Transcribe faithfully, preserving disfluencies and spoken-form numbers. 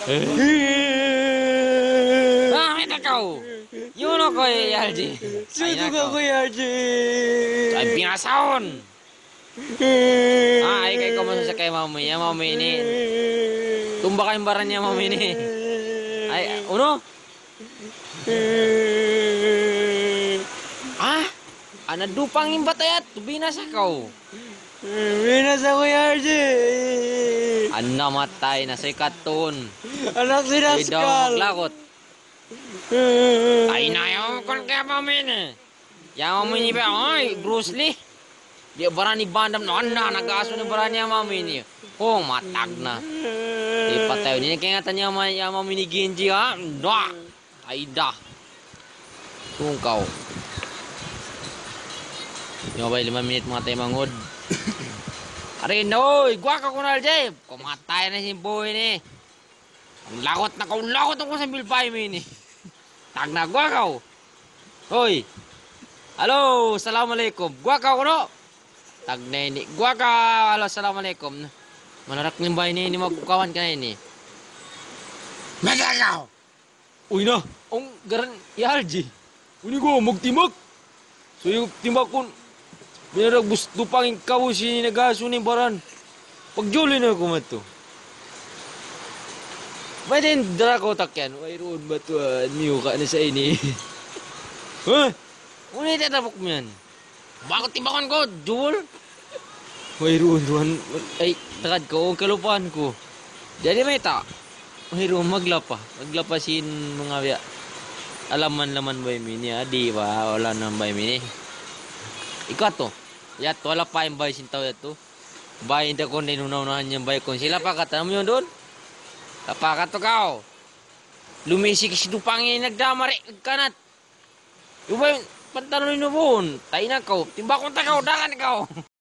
Ah, kita kau. Yun ako eh, Yarji. Sunog ako, Yarji. Ay, pinasaon. Ah, ay kay kung sa kay mami. Ya, mami ini. Tumba kayong baran niya, mami ini. Ay, uno? Ah, ana dupang yung batayat. Binas ako. Binas ako, Yarji. Ana matay na sa ikaton. Anak si Ay daw Rascal. maglakot. Ay na yung kon kaya mami ini. Yang mami ini ba? Ay, Bruce Lee. Dia barani bandam no anda nagaso ni barani ang mami ini. Oh, matag na. Di patay ni kingatan niya man yang mami ni Genji ha. Da. Ay da. Tungkaw. Yung ba lima minit mga tayo mangod. Arin oy, gwa ka kunal jay. Kumatay na si boy ni. Lakot na kau lakot ako sa bilpay mo ini. Tag na gwa ka. Hoy. Halo, assalamualaikum. Gwa ka kuno. Tag na ini. Gwa ka. Halo, assalamualaikum. Manarak ng bahay ni ini magkukawan ka na ini. Magagaw. Uy na. Ang garan yarji. Uni ko magtimag. So yung timag kun binarag gusto pang ikaw si nagaso ni baran. Pagjuli na ako mato. Ba't yung drako takyan? Mayroon ba ito? Miyo ka na sa ini. Ha? Unay tatabok mo yan. Bakit tibakan ko? Jewel? Mayroon ruhan. Ay, takad ko. Huwag kalupaan ko. Diyan may ta. Mayroon maglapa. Maglapa sin mga biya. Alaman-laman ba yung mini? Di ba? Wala naman ba yung mini? Ikaw to. Yat, wala pa yung bahay sintaw yato. Bahay hindi ko ninunaw-unahan yung bahay ko. Sila pa katanam yun doon? Tapakat to kao. Lumisik si Dupangin nagdamari kanat. Yung ba yung pantalon ni Nubon? Tayo na kao. Timba kong takaw, dakan kao.